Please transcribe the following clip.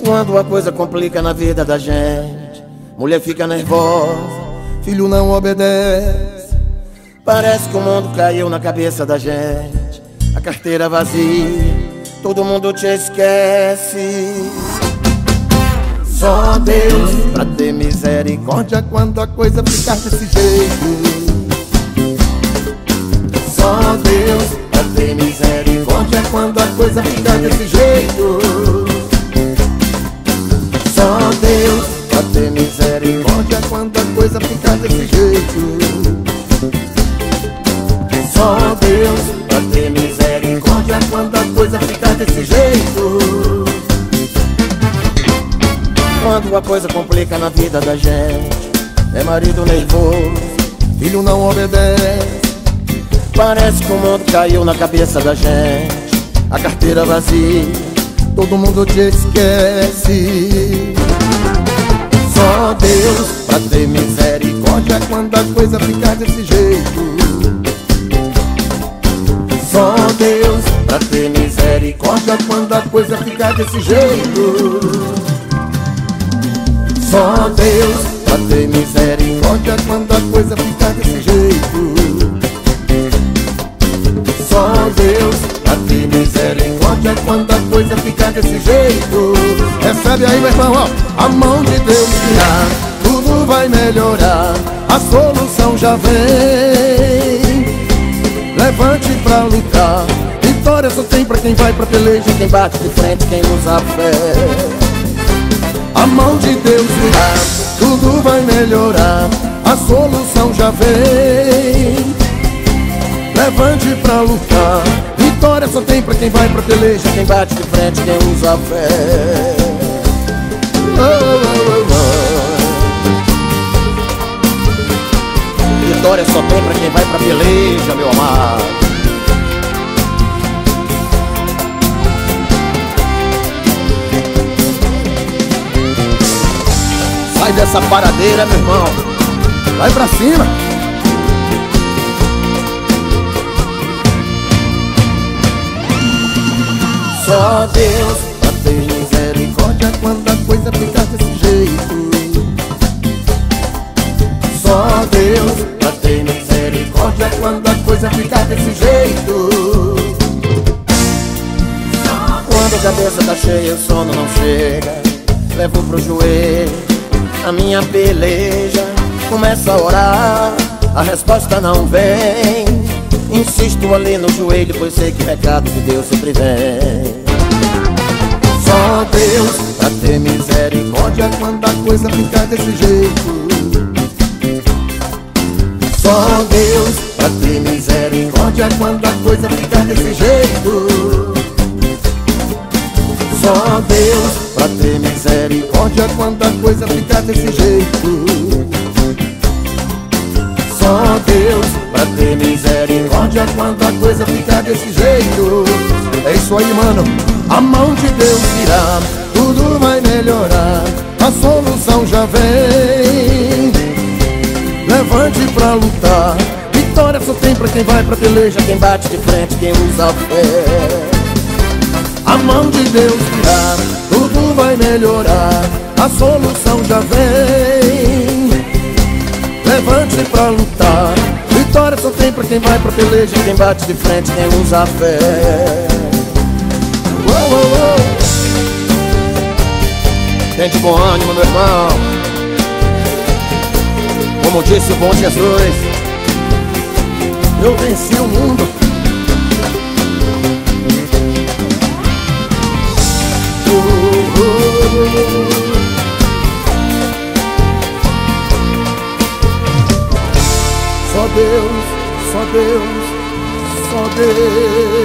Quando a coisa complica na vida da gente, mulher fica nervosa, filho não obedece. Parece que o mundo caiu na cabeça da gente. A carteira vazia, todo mundo te esquece. Só Deus pra ter misericórdia quando a coisa ficar desse jeito. Só Deus pra ter misericórdia quando a coisa ficar desse jeito. Só Deus pra ter misericórdia quando a coisa ficar desse jeito. Só Deus pra ter misericórdia quando a coisa ficar desse jeito. Quando a coisa complica na vida da gente, é marido nervoso, filho não obedece. Parece que o mundo caiu na cabeça da gente. A carteira vazia, todo mundo te esquece. Só Deus pra ter misericórdia quando a coisa ficar desse jeito. Só Deus pra ter misericórdia quando a coisa ficar desse jeito. Só Deus pra ter misericórdia quando a coisa ficar desse jeito. Só Deus pra ter misericórdia quando a coisa ficar desse jeito. Recebe aí, meu irmão, ó. A mão de Deus virá, tudo vai melhorar, a solução já vem. Levante pra lutar, vitória só tem pra quem vai pra peleja, quem bate de frente, quem usa a fé. A mão de Deus virá, tudo vai melhorar, a solução já vem. Levante pra lutar, vitória só tem pra quem vai pra peleja, quem bate de frente, quem usa a fé. Vitória só tem pra quem vai pra peleja, meu amado. Sai dessa paradeira, meu irmão, vai pra cima. Só Deus pra ter misericórdia quando a coisa ficar desse jeito. Só Deus pra ter misericórdia quando a coisa ficar desse jeito. Quando a cabeça tá cheia, o sono não chega, levo pro joelho a minha peleja. Começa a orar, a resposta não vem. Insisto ali no joelho, pois sei que recado de Deus sempre vem. Só Deus pra ter misericórdia quando a coisa ficar desse jeito. Só Deus pra ter misericórdia quando a coisa ficar desse jeito. Só Deus pra ter misericórdia quando a coisa ficar desse jeito. Só Deus pra ter misericórdia quando a coisa ficar desse jeito. É isso aí, mano. A mão de Deus virá, tudo vai melhorar, a solução já vem. Levante pra lutar, vitória só tem pra quem vai pra peleja, quem bate de frente, quem usa a fé. A mão de Deus virá, tudo vai melhorar, a solução já vem. Levante pra lutar, vitória só tem pra quem vai pra peleja, quem bate de frente, quem usa a fé. Uou, uou, uou. Tem de bom ânimo, meu irmão. Como disse o bom Jesus, eu venci o mundo. Só Deus, só Deus, só Deus.